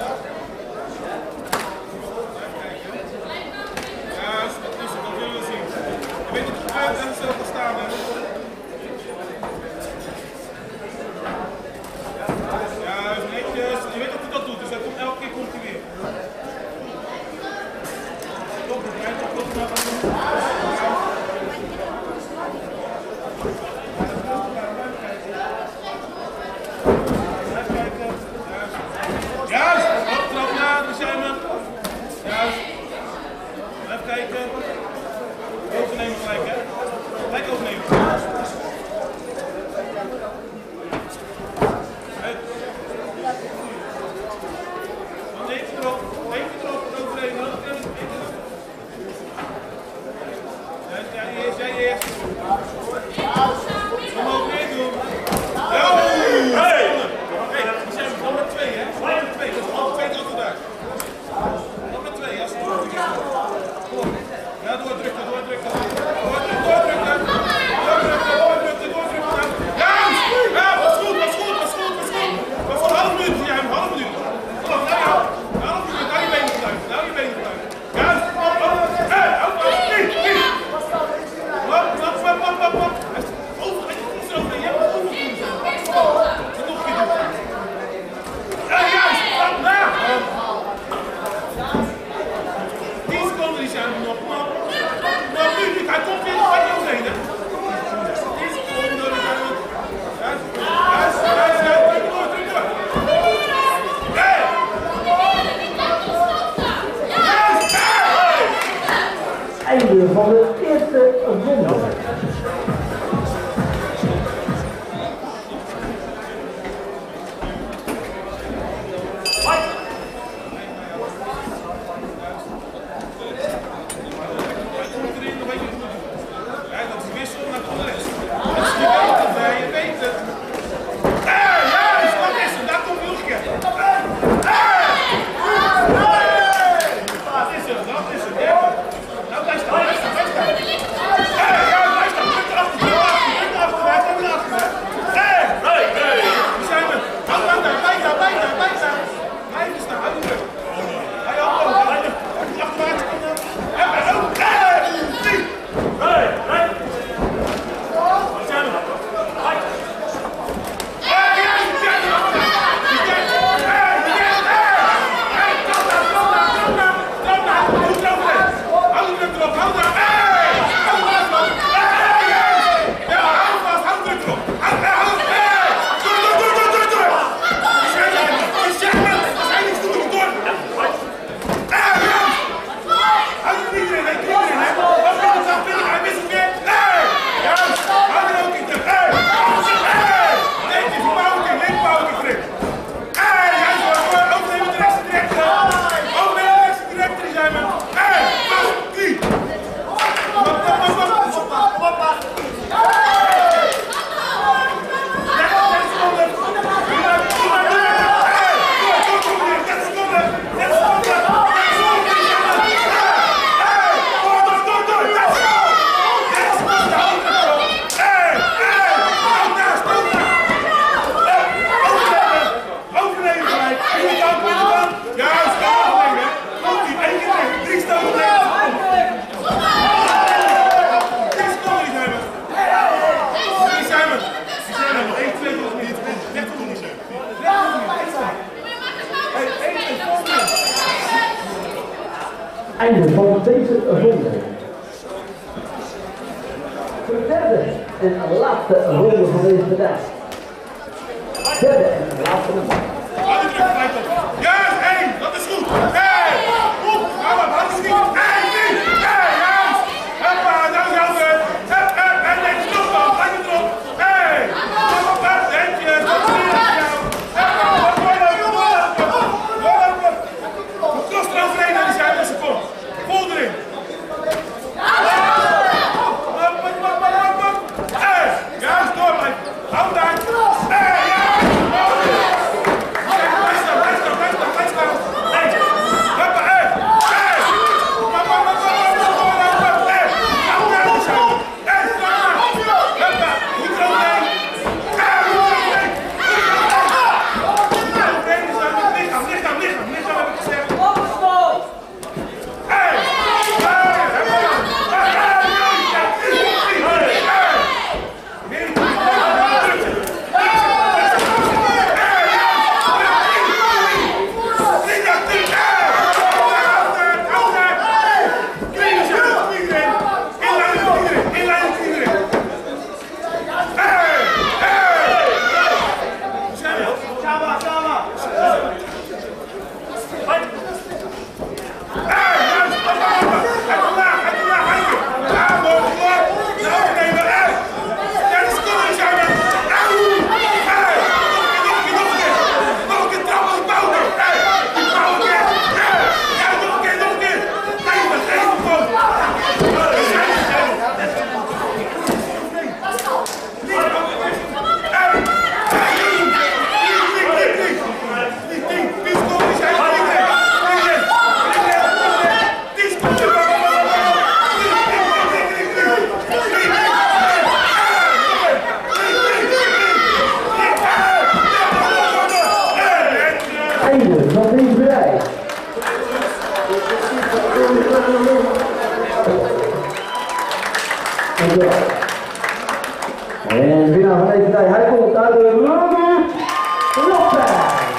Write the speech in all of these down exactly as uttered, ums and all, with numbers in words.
Einde van de eerste ronde. Einde van deze ronde. De derde en laatste ronde van deze dag. Derde en laatste ronde. Ja, één, dat is goed. Hey, goed, ga maar, dat is niet. Hey, niet. Hey, juist. Hoppa, nou is het. Hup, hup, en denk je nog dan, ga je erop. Hey, kom op, hup, denk je, dat is niet aan jou. Hoppa, wat doorlopen, doorlopen, doorlopen. Cross eroverheen naar die zijde als ze komt. Vol erin. Hop, hop, hop, hop, hop. Hey, juist, door blijven. Hou daar. Hey, juist. deze rij. En de winnaar van deze rij, hij komt uit de Robert Lopez.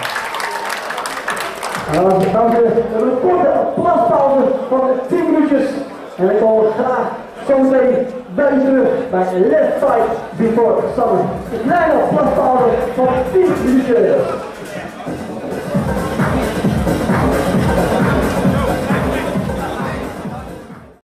En dan gaan we een korte plaspauze van tien minuutjes. En ik wil graag zometeen bij u terug bij Let's Fight Before Summer. Een kleine plaspauze van tien minuutjes.